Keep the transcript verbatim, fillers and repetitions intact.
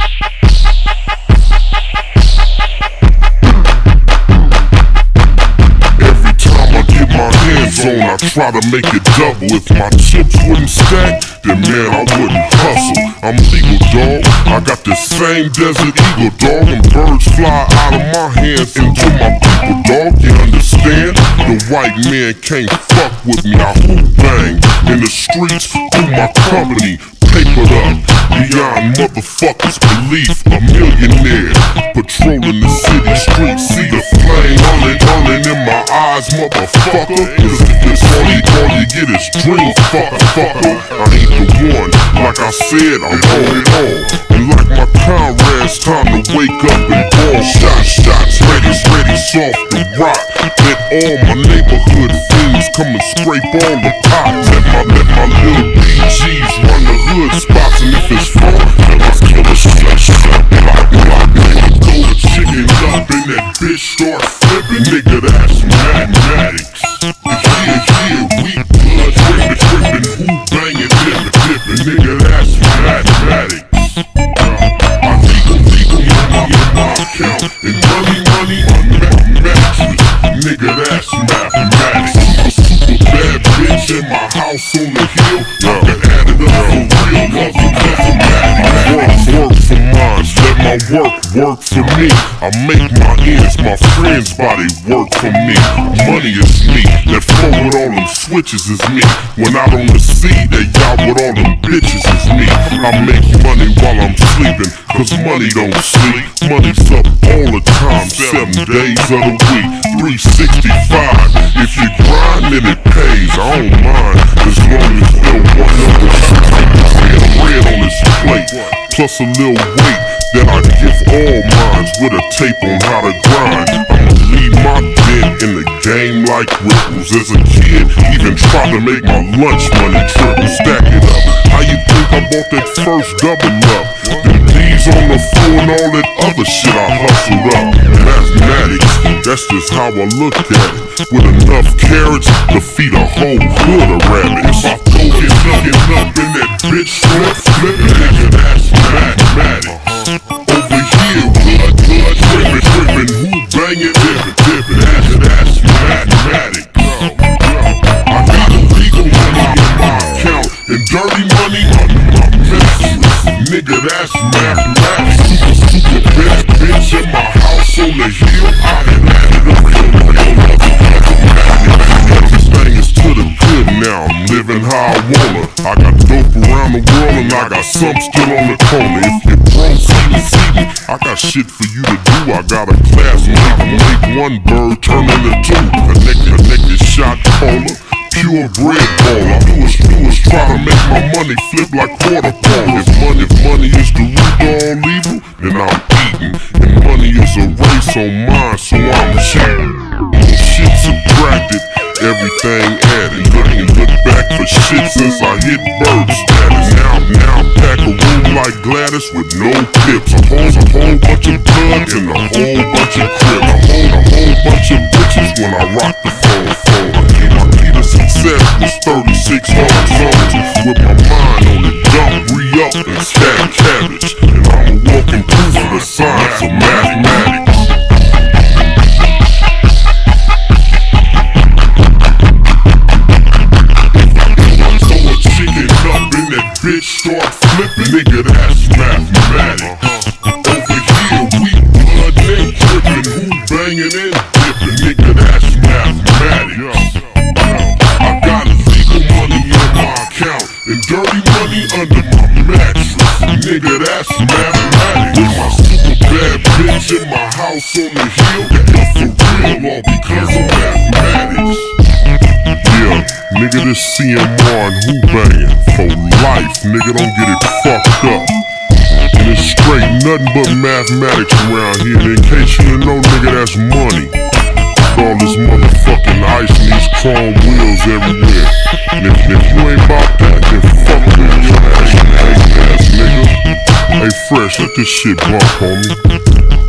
Zone, I try to make it double. If my chips wouldn't stack, then man, I wouldn't hustle. I'm legal, dog. I got the same desert eagle, dog. And birds fly out of my hands into my people, dog. You understand? The white man can't fuck with me. I hoop bang in the streets through my company. Papered up beyond motherfuckers' belief. A millionaire patrolling the city streets. See the flame burning, burning in my eyes, motherfucker. Cause this all you, all you get is dream, fucker, fucker. I ain't the one, like I said, I'm on it all. And like my comrades, time to wake up and ball. Shots, shots, ready, ready, soft to rock. Let all my neighborhood fiends come and scrape all the pot. Let my, let my little B Gs run the hood spots, and if it's wrong, then let's kill a shot, shot, block, block, block. Throw the chicken up and that bitch start flipping. Nigga, that's mathematics. Yeah, yeah, we blood drippin', drippin', who bangin', dippin', dippin'. Nigga, that's mathematics. I legal, legal in my, in my account, and money, money, unmatched. Nigga, that's mathematics. Super, super bad bitch in my house on the hill. I can add it up for real, love you, mathematics. Work, work for mine, let my work work for me. I make my ends, my friends' body work for me. Money is me, that flow with all them switches is me. When out on the sea, that yacht with all them bitches is me. I make money while I'm sleeping, cause money don't sleep. Money's up all the time, seven days of the week, three sixty-five. If you grind, then it pays, I don't mind, as long as no one knows. Red on this plate, plus a little weight that I give all minds with a tape on how to grind. I'ma leave my dent in the game like ripples. As a kid, even tried to make my lunch money triple. Stack it up. How you think I bought that first double up? Them D's on the floor and all that other shit I hustled up. Mathematics, that's just how I look at it. With enough carrots to feed a whole hood of rabbits. If I throw it up, it up in that bitch flip, flip it, nigga, that's mathematics. Over here, blood, blood, drippin', drippin', who bangin', dippin', dippin', that's, that's mathematics. I got illegal money in my account, and dirty money under my mistress. Nigga, that's mathematics. Super, super bad bitch in my house on the hill, I can add it up for real, mathematics. This thing is to the good now, I'm living how I wanna. I got dope around the world and I got some still on the corner. If you broke, see me, see me, I got shit for you to do. I got a classmate to make one bird turn into two. Connected, connected shot caller, pure bread ball. I do is, do is try to make my money flip like quarter ball. If money, if money is the root of all evil, then I'm eating. And money is a race on mine, so I'm cheating. Shit subtracted, everything added. Couldn't look back for shit since I hit bird status. Now, now pack a room like Gladys with no pips. A whole, a whole bunch of bloods and a whole bunch of crips. A whole, a whole bunch of bitches when I rock the phone, phone. My key to success was thirty-six hard zones. With my mind on it, dump, re-up, and stack cabbage. And I'm a walking proof of the science of mathematics. Bitch start flipping, nigga, that's mathematics. Over here, we blood and drippin', who bangin' and dippin', nigga, that's mathematics. I got illegal money in my account and dirty money under my mattress, nigga, that's mathematics. With my super bad bitch in my house on the hill, that's for real, all because of mathematics. Yeah, nigga, this C M R and who bangin' for life, nigga, don't get it fucked up. And it's straight nothing but mathematics around here. And in case you didn't know, nigga, that's money. All this motherfucking ice and these chrome wheels everywhere. And if, if you ain't about that, then fuck with your ass, ass nigga. Hey, Fresh, let this shit bump, homie.